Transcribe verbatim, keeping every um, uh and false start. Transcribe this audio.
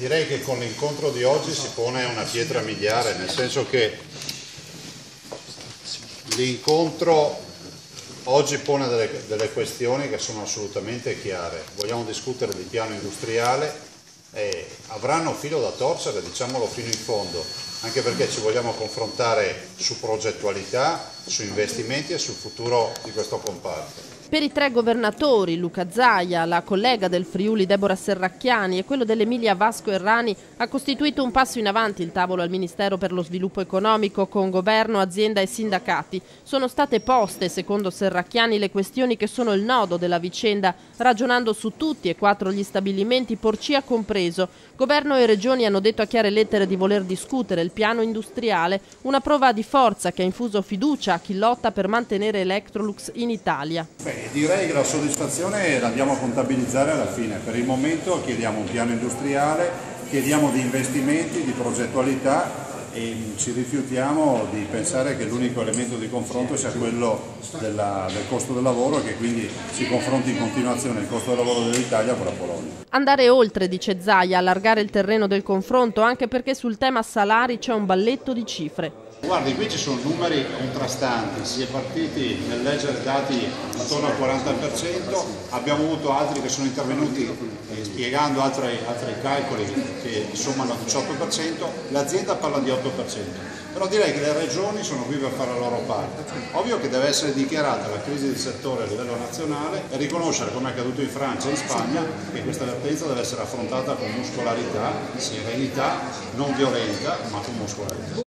Direi che con l'incontro di oggi si pone una pietra miliare, nel senso che l'incontro oggi pone delle, delle questioni che sono assolutamente chiare. Vogliamo discutere di piano industriale e avranno filo da torcere, diciamolo fino in fondo, anche perché ci vogliamo confrontare su progettualità, su investimenti e sul futuro di questo comparto. Per i tre governatori, Luca Zaia, la collega del Friuli Deborah Serracchiani e quello dell'Emilia Vasco Errani, ha costituito un passo in avanti il tavolo al Ministero per lo Sviluppo Economico con governo, azienda e sindacati. Sono state poste, secondo Serracchiani, le questioni che sono il nodo della vicenda, ragionando su tutti e quattro gli stabilimenti, Porcia compreso. Governo e regioni hanno detto a chiare lettere di voler discutere il piano industriale, una prova di forza che ha infuso fiducia a chi lotta per mantenere Electrolux in Italia. Beh, direi che la soddisfazione la andiamo a contabilizzare alla fine. Per il momento chiediamo un piano industriale, chiediamo di investimenti, di progettualità e ci rifiutiamo di pensare che l'unico elemento di confronto sia quello della, del costo del lavoro e che quindi si confronti in continuazione il costo del lavoro dell'Italia con la Polonia. Andare oltre, dice Zaia, allargare il terreno del confronto, anche perché sul tema salari c'è un balletto di cifre. Guardi, qui ci sono numeri contrastanti, si è partiti nel leggere dati attorno al quaranta per cento, abbiamo avuto altri che sono intervenuti eh, spiegando altri, altri calcoli che sommano al diciotto per cento, l'azienda parla di otto per cento, però direi che le regioni sono qui per fare la loro parte. Ovvio che deve essere dichiarata la crisi del settore a livello nazionale e riconoscere, come è accaduto in Francia e in Spagna, che questa vertenza deve essere affrontata con muscolarità, serenità, non violenta ma con muscolarità.